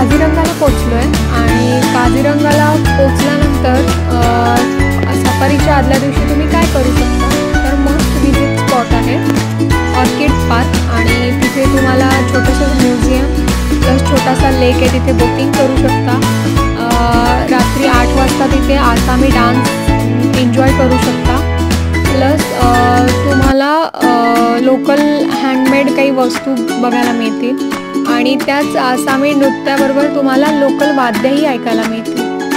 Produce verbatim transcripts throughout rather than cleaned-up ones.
काझीरंगाला पोचलो आहे आणि काझीरंगाला पोचल्यानंतर सफारीच्या आदल्या दिवशी तुम्ही काय करू शकता तर मस्त विजिट स्पॉट आहे ऑर्किड पार्क आणि तिथे तुम्हाला छोटंसं म्युझियम प्लस छोटासा लेक आहे, तिथे बोटिंग करू शकता। रात्री आठ वाजता तिथे आसामी डान्स एन्जॉय करू शकता। प्लस तुम्हाला लोकल हँडमेड काही वस्तू बघायला मिळतील आणि त्याच आसामी नृत्याबरोबर तुम्हाला लोकल वाद्यही ऐकायला मिळतील।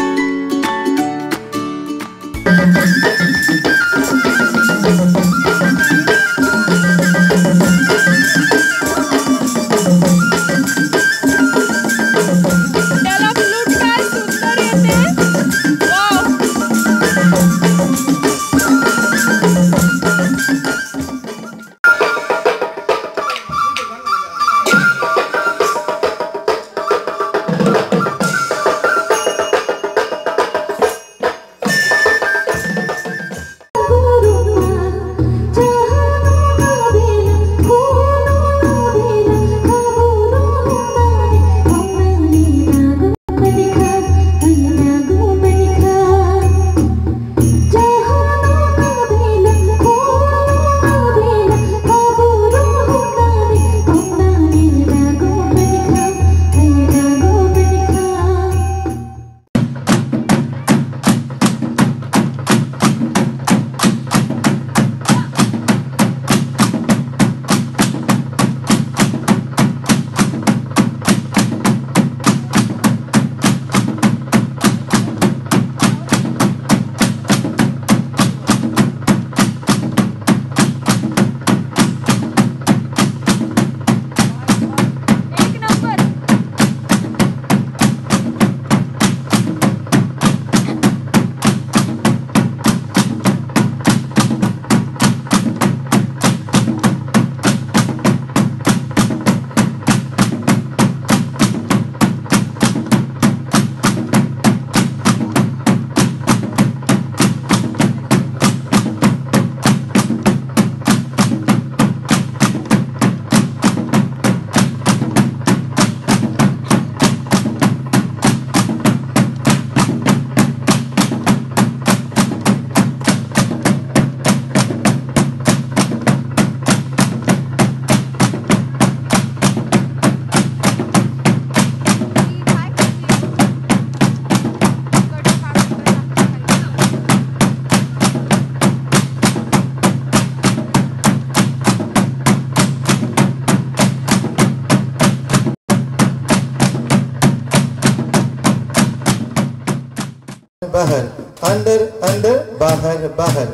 बाहर, अंदर अंदर, बाहर बाहर।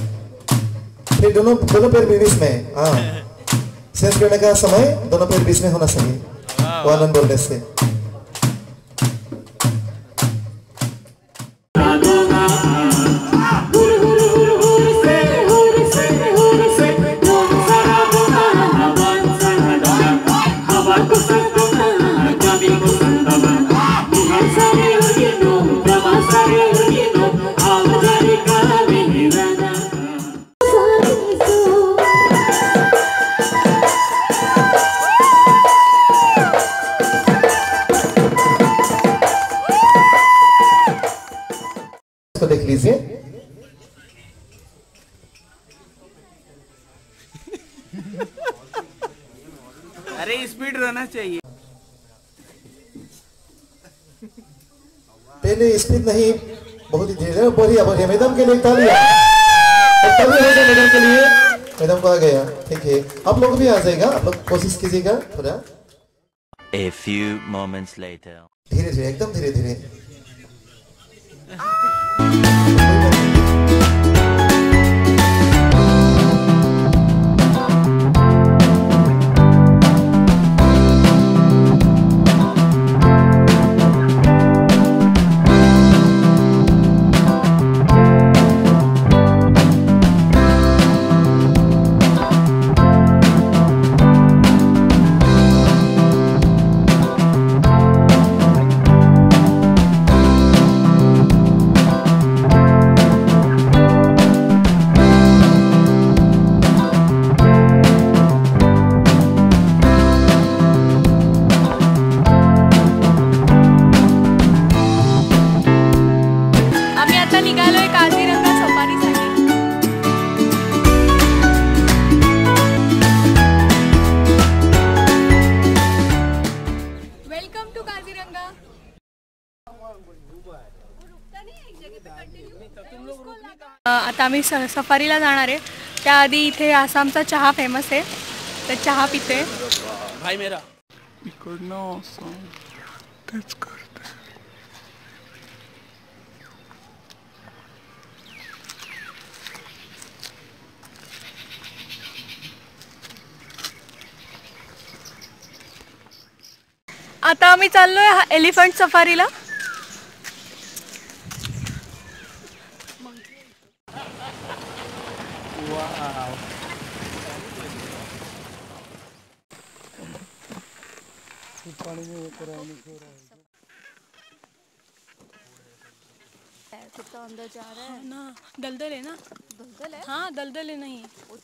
फिर दोनों दोनों पैर बीच में, हाँ सेंस करने का समय दोनों पैर बीच में होना चाहिए वन बोलने से। देख लीजिए अरे स्पीड रहना चाहिए। पहले स्पीड नहीं, बहुत ही धीरे। बढ़िया बढ़िया, मैडम के लिए तालियां। तालियां हो जाए मैडम के लिए। मैडम को आ गया, ठीक है। आप लोग भी आ जाएगा, आप लोग कोशिश कीजिएगा थोड़ा। A few moments later. धीरे धीरे, एकदम धीरे धीरे। आता आम्ही स सफारीला जाणार आहे. त्याआधी इथे आसामचा चहा फेमस आहे, तर चहा पिते. भाई मेरा आता आम्ही चाललोय एलिफंट सफारीला. कितना अंदर जा रहा है ना, दलदल है ना. दलदल है. हाँ दलदल है नहीं.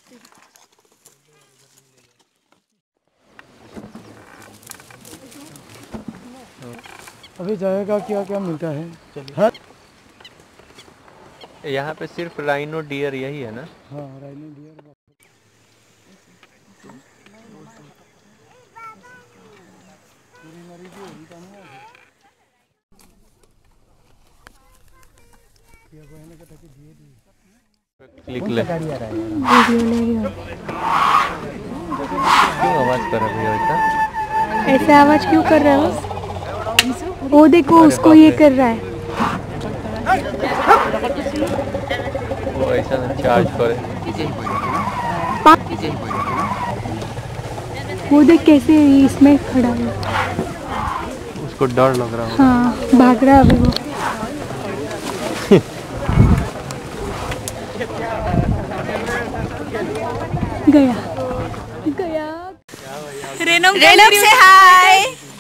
अभी जाएगा क्या क्या मिलता है. चलिए. यहाँ पे सिर्फ राइनो डियर यही है ना. हाँ राइनो डियर. क्लिक ले. क्यों आवाज कर रहे हो इतना? ऐसे आवाज क्यों कर रहे हो? वो देखो उसको ये कर रहा है. वो ऐसा चार्ज करे. वो देख कैसे इसमें खड़ा है. उसको डर लग रहा है. हाँ भाग रहा है अभी वो. गया गया. रेनम से हाय.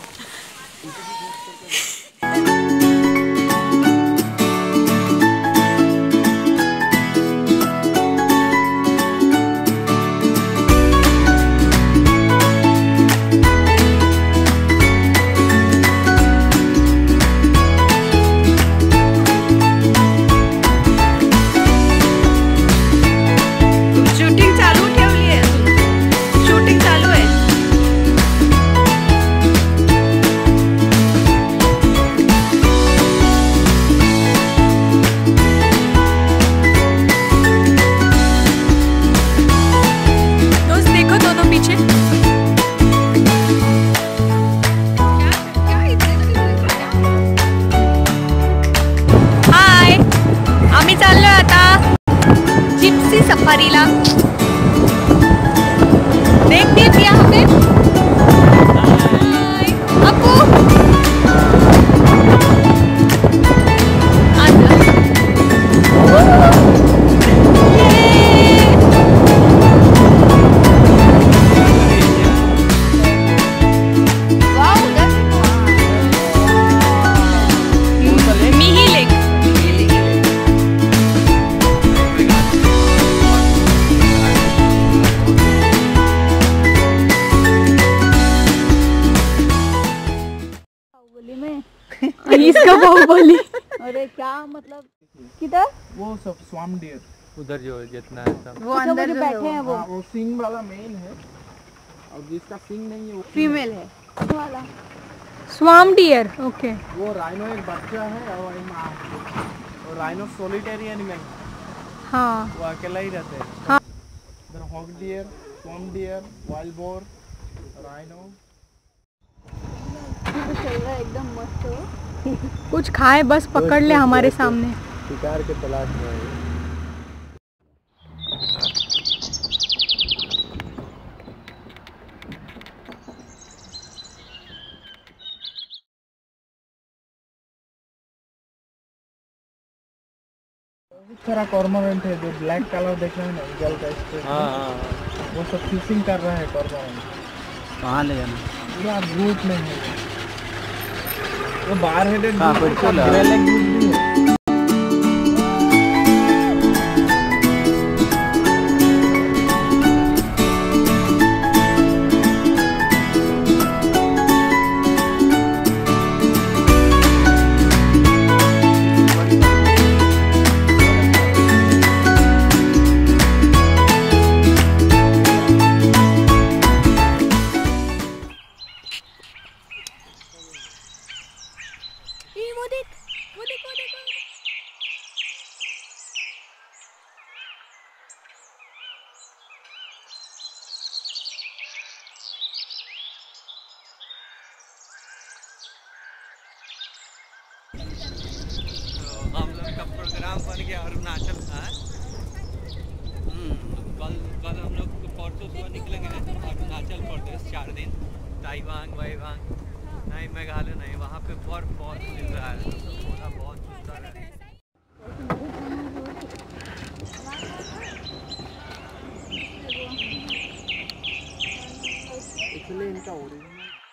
सफारीला देख देख यहाँ पे. अपू इसका बाहुबली. अरे क्या मतलब किधर? वो सब स्वाम डियर उधर जो जितना है सब वो अंदर जो बैठे हैं वो. हाँ, वो सिंग वाला मेल है और जिसका सिंग नहीं है वो फीमेल है वाला. स्वाम डियर. ओके. वो राइनो एक बच्चा है और एक माँ है. और राइनो सोलिटरी एनिमल. हाँ वो अकेला ही रहते हैं. हाँ. इधर hog deer, swamp deer, wild boar, rhino. चल रहा है एकदम मस्त. कुछ खाए बस पकड़ ले हमारे सामने. शिकार के तलाश में है. सारा कॉर्मोरेंट है जो ब्लैक कलर देख रहे हैं ना जल का स्ट्रेट. हाँ हाँ वो सब फिशिंग कर रहा है कॉर्मोरेंट. कहाँ ले जाना? पूरा ग्रुप में है वो. बाहर हेडेड हाँ कुछ चला. वो देख वो देख वो नाम बन गया अरुणाचल। कल कल हम लोग परसों सुबह निकलेंगे अरुणाचल प्रदेश, चार दिन ताइवांग वाइवांग नहीं, मेघालय नहीं, वहाँ पे बर्फ बहुत मिल रहा है, थोड़ा बहुत सुंदर है। इसलिए इनका ओरिजिनल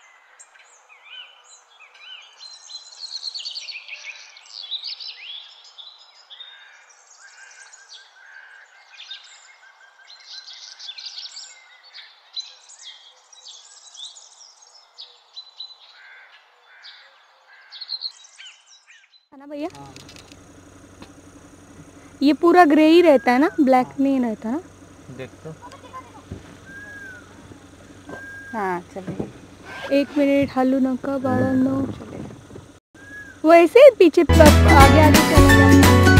है ना भैया? ये पूरा ग्रे ही रहता है ना, ब्लैक नहीं रहता ना? देख तो। हाँ चलिए। एक मिनट हालू नका बाड़ा नो, वैसे पीछे आगे आगे चला जाना।